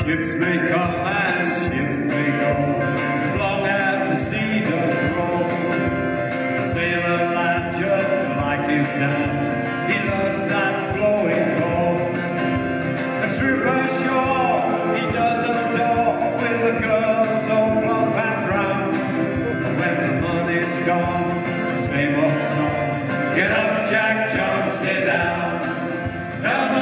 Ships may come and ships may go, as long as the sea does roll. The sailor lad just like his dad, he loves that flowing gold. A trooper sure he does adore, with a girl so plump and round. But when the money's gone, it's the same old song. Get up, Jack John, sit down. Come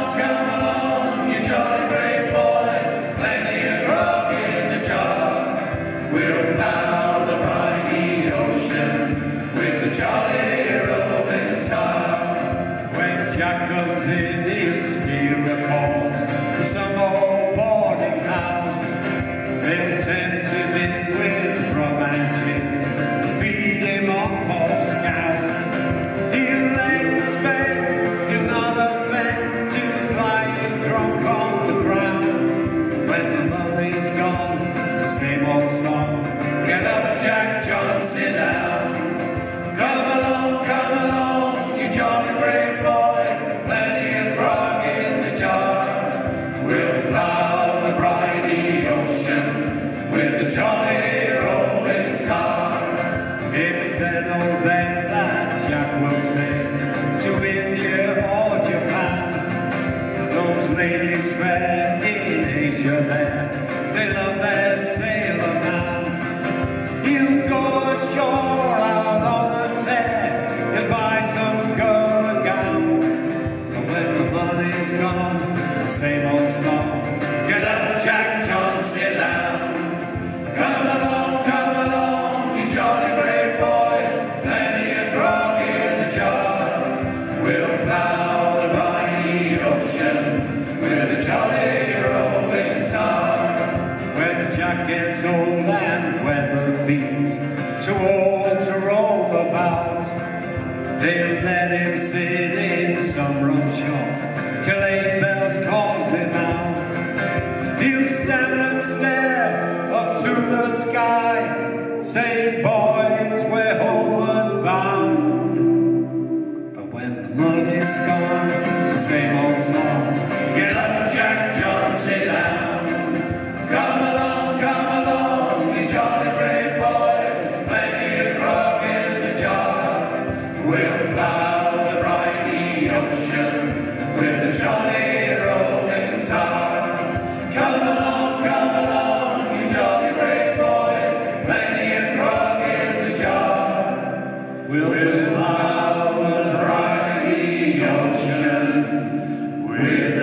along, you jolly brave boys, plenty of grog in the jar. We'll plough the briny ocean with the jolly roving tar. When Jack comes in, he'll steer a course for some old boarding house. They'll tempt him in with rum and gin, feed him on pork scouse. He'll lay the spade, he'll not offend, till he's lying drunk on the ground. When the money's gone, it's the same old song. Get up, Jack John, sit down. Come along, you jolly brave boys, plenty of grog in the jar. We'll plough the briny ocean with the jolly rolling tar. It's then, oh then, that Jack will sail to India or Japan. Those ladies fair in Asia there, they love their sailor man. He'll go ashore out on a tear and buy some girl a gown. But when the money's gone, it's the same old song. Get up, Jack John, sit down. Come along, you jolly brave boys, plenty of grog in the jar. We'll plough the briny ocean with a jolly rolling tar. When Jack gets old and weather beats, too old to roam about, they'll let him sit in some rum shop till 8 bells calls him out. He'll stand and stare up to the sky, saying, boys, we're homeward bound. But when the money's gone, it's the same old song. Get up, Jack John, sit down. Come along, you jolly brave boys, plenty of grog in the jar. We'll plough the briny ocean with the jolly rolling tar. Come along, you jolly brave boys, plenty of grog in the jar. We'll plough the briny ocean with